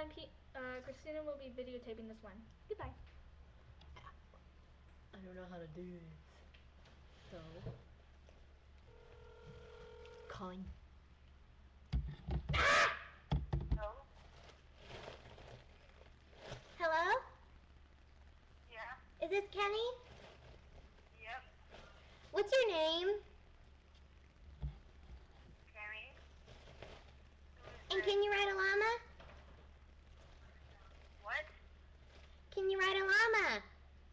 Christina will be videotaping this one. Goodbye. I don't know how to do this. So, calling. Hello? Hello? Yeah. Is this Kenny? Yep. What's your name? Kenny. And can you ride a llama? What? Can you ride a llama?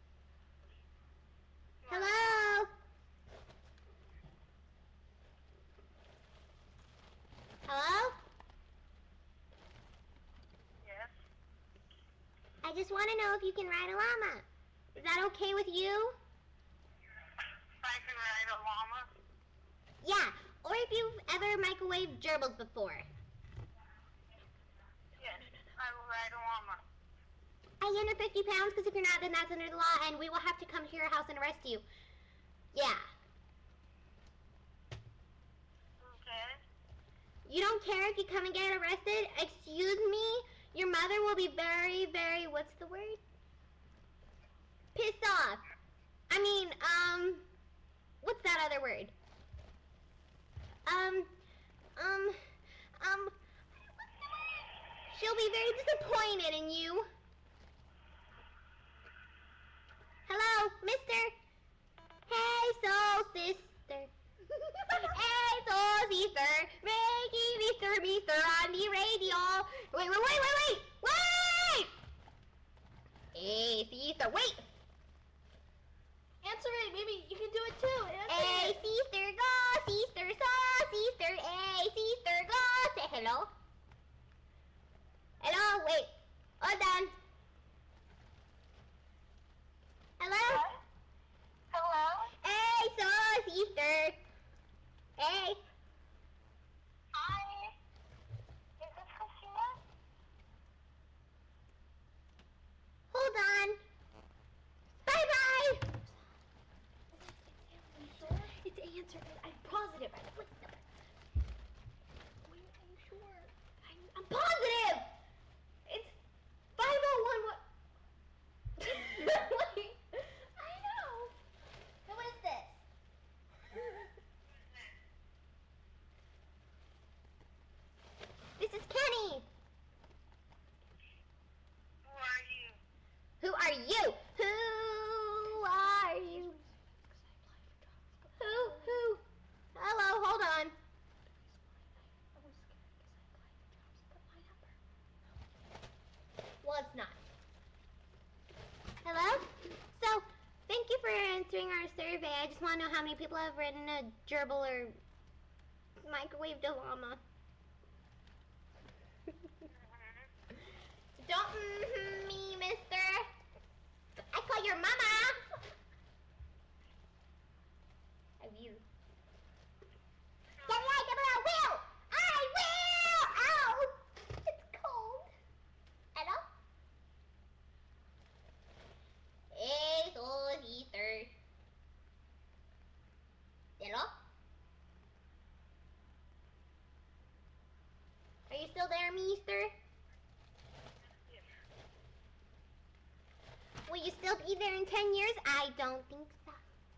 Hello? Hello? Yes. I just want to know if you can ride a llama. Is that okay with you? I can ride a llama. Yeah, or if you've ever microwaved gerbils before. Yes, I will ride a llama. Are you under 50 pounds? Because if you're not, then that's under the law, and we will have to come to your house and arrest you. Yeah. Okay. You don't care if you come and get arrested? Excuse me? Your mother will be very, very, what's the word? Pissed off. I mean, what's that other word? She'll be very disappointed in you. Hello, mister? Hey, soul sister. Hey, soul sister. Reggie, mister, on the radio. Wait. Hey, sister, wait. Answer it. Maybe you can do it too. Answer Hey, it. sister, go. Sister, sister. Hey, sister, go. Say hello. Hello, wait. Hold on. Hello? What? Hello? Hey, soul sister. Hey. Hi. Is this Christina? Hold on. Bye-bye. It's answered. I'm positive. Are you sure? I'm positive. It's 501. What? Wait. I know. Who is this? This is Kenny. Who are you? Who are you? Who are you? Who? Hello, hold on. I was scared because I applied for jobs. Put my number. Well, it's not. Hello? So, thank you for answering our survey. I just want to know how many people have ridden a gerbil or microwaved a llama. Don't me, mister. I call your mama. Have you? I will. Ow. It's cold. Hello? Hey, soul sister. Hello? Are you still there, mister? Yes. Will you still be there in 10 years? I don't think so.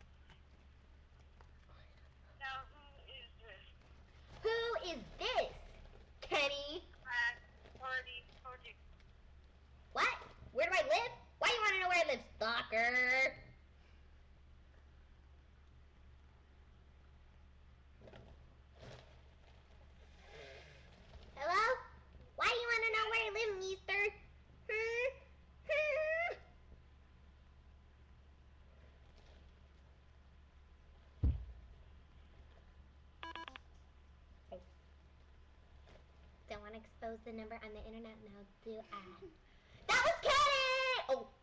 Now, who is this? Who is this? Kenny. I already told you. What? Where do I live? Why do you want to know where I live, stalker? Hello? Why do you want to know where I live, mister? Don't want to expose the number on the internet, and I'll do ad. That was Kenny! Oh.